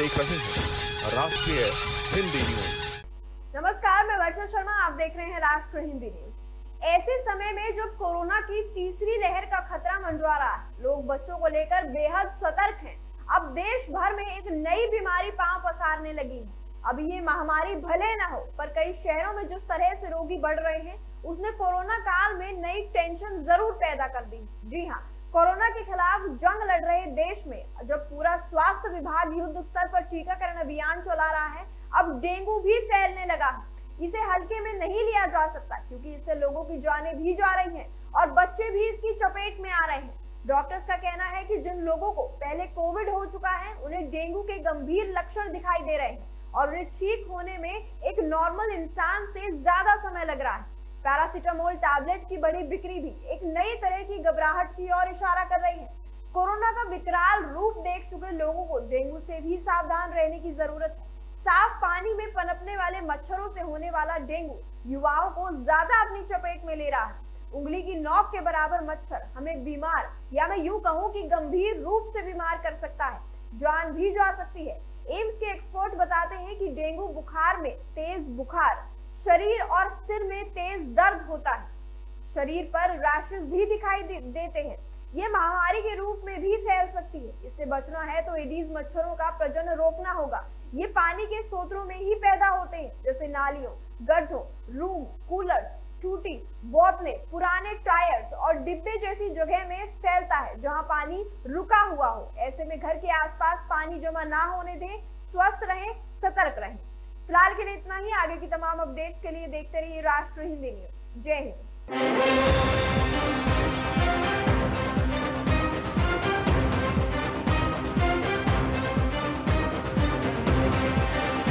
देख रहे हैं राष्ट्रीय हिंदी न्यूज। नमस्कार, मैं वर्षा शर्मा, आप देख रहे हैं राष्ट्रीय हिंदी न्यूज। ऐसे समय में जब कोरोना की तीसरी लहर का खतरा मंडरा रहा है, लोग बच्चों को लेकर बेहद सतर्क हैं। अब देश भर में एक नई बीमारी पांव पसारने लगी है। अब ये महामारी भले न हो, पर कई शहरों में जिस तरह से रोगी बढ़ रहे हैं, उसने कोरोना काल में नई टेंशन जरूर पैदा कर दी। जी हाँ, कोरोना के खिलाफ जंग लड़ रहे देश में जब पूरा स्वास्थ्य विभाग युद्ध स्तर पर टीकाकरण अभियान चला रहा है, अब डेंगू भी फैलने लगा है। इसे हल्के में नहीं लिया जा सकता, क्योंकि इससे लोगों की जानें भी जा रही हैं और बच्चे भी इसकी चपेट में आ रहे हैं। डॉक्टर्स का कहना है कि जिन लोगों को पहले कोविड हो चुका है, उन्हें डेंगू के गंभीर लक्षण दिखाई दे रहे हैं और उन्हें ठीक होने में एक नॉर्मल इंसान से ज्यादा समय लग रहा है। पैरासीटामोल टैबलेट की बड़ी बिक्री भी एक नई तरह की घबराहट की ओर इशारा कर रही है। कोरोना का विकराल रूप देख चुके लोगों को डेंगू से भी सावधान रहने की जरूरत है। साफ पानी में पनपने वाले मच्छरों से होने वाला डेंगू युवाओं को ज्यादा अपनी चपेट में ले रहा है। उंगली की नोक के बराबर मच्छर हमें बीमार, या मैं यूं कहूं कि गंभीर रूप से बीमार कर सकता है, जान भी जा सकती है। एम्स के एक्सपर्ट बताते हैं कि डेंगू बुखार में तेज बुखार, शरीर और सिर में तेज दर्द होता है, शरीर पर रैशेस भी दिखाई देते हैं। ये महामारी के रूप में भी फैल सकती है। इससे बचना है तो एडीज मच्छरों का प्रजनन रोकना होगा। ये पानी के स्रोतों में ही पैदा होते हैं, जैसे नालियों, गड्ढों, रूम, कूलर, टूटी बोतलें, पुराने टायर्स और डिब्बे जैसी जगह में फैलता है जहां पानी रुका हुआ हो। ऐसे में घर के आसपास पानी जमा ना होने दें, स्वस्थ रहें, सतर्क रहें। फिलहाल के लिए इतना ही। आगे की तमाम अपडेट्स के लिए देखते रहिए राष्ट्रीय हिंदी न्यूज। जय हिंद।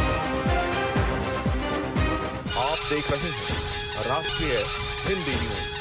आप देख रहे हैं राष्ट्रीय हिंदी न्यूज।